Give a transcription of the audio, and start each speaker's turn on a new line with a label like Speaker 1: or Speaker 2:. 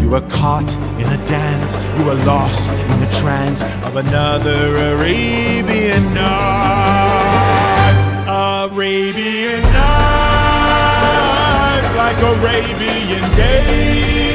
Speaker 1: You were caught in a dance, you were lost in the trance of another Arabian night. Arabian nights, like Arabian days.